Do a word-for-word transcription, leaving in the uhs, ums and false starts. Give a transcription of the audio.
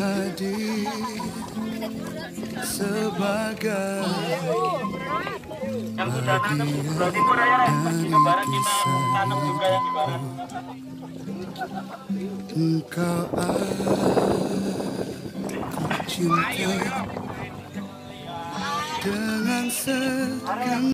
hadir sebagai yang sudah nanam sebelah timur ya, di barat kita tanam juga yang di barat. Engkau aku cinta dengan segan.